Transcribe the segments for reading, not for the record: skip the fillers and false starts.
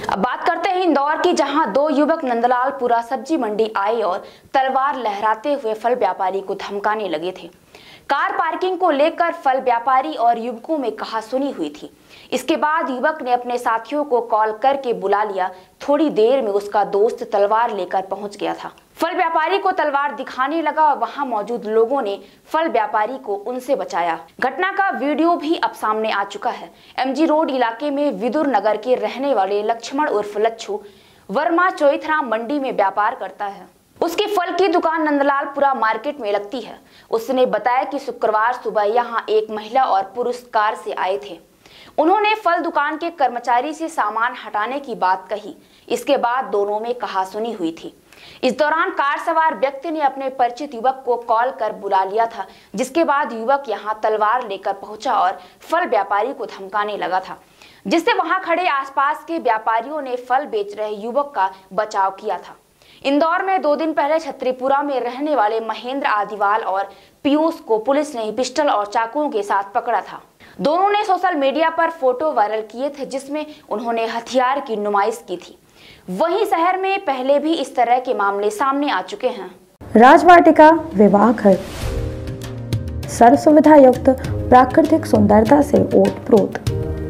अब बात करते हैं इंदौर की, जहां दो युवक नंदलालपुरा सब्जी मंडी आए और तलवार लहराते हुए फल व्यापारी को धमकाने लगे थे। कार पार्किंग को लेकर फल व्यापारी और युवकों में कहासुनी हुई थी। इसके बाद युवक ने अपने साथियों को कॉल करके बुला लिया। थोड़ी देर में उसका दोस्त तलवार लेकर पहुंच गया था। फल व्यापारी को तलवार दिखाने लगा और वहां मौजूद लोगों ने फल व्यापारी को उनसे बचाया। घटना का वीडियो भी अब सामने आ चुका है। एमजी रोड इलाके में विदुर नगर के रहने वाले लक्ष्मण उर्फ लच्छू वर्मा चौथराम मंडी में व्यापार करता है। उसकी फल की दुकान नंदलालपुरा मार्केट में लगती है। उसने बताया कि शुक्रवार सुबह यहाँ एक महिला और पुरुष कार से आए थे। उन्होंने फल दुकान के कर्मचारी से सामान हटाने की बात कही। इसके बाद दोनों में कहासुनी हुई थी। इस दौरान कार सवार व्यक्ति ने अपने परिचित युवक को कॉल कर बुला लिया था, जिसके बाद युवक यहां तलवार लेकर पहुंचा और फल व्यापारी को धमकाने लगा था, जिससे वहां खड़े आसपास के व्यापारियों ने फल बेच रहे युवक का बचाव किया था। इंदौर में 2 दिन पहले छतरीपुरा में रहने वाले महेंद्र आदिवाल और पीयूष को पुलिस ने पिस्टल और चाकुओं के साथ पकड़ा था। दोनों ने सोशल मीडिया पर फोटो वायरल किए थे, जिसमें उन्होंने हथियार की नुमाइश की थी। वहीं शहर में पहले भी इस तरह के मामले सामने आ चुके हैं। राजवाटिका विवाह घर सर्व सुविधा युक्त प्राकृतिक सुंदरता से ओतप्रोत।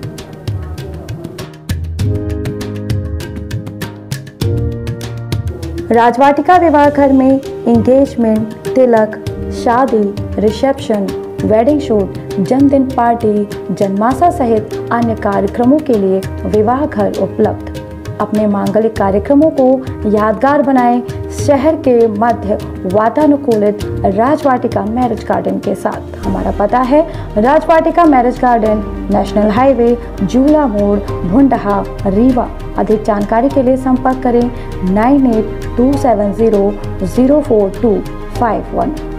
राजवाटिका विवाह घर में एंगेजमेंट, तिलक, शादी, रिसेप्शन, वेडिंग शूट, जन्मदिन पार्टी, जन्माशा सहित अन्य कार्यक्रमों के लिए विवाह घर उपलब्ध। अपने मांगलिक कार्यक्रमों को यादगार बनाएं शहर के मध्य वातानुकूलित राजवाटिका मैरिज गार्डन के साथ। हमारा पता है Rajvatika marriage garden, national highway, Jhula Mod, Bhundha, Rewa. अधिक जानकारी के लिए संपर्क करें 9827004251।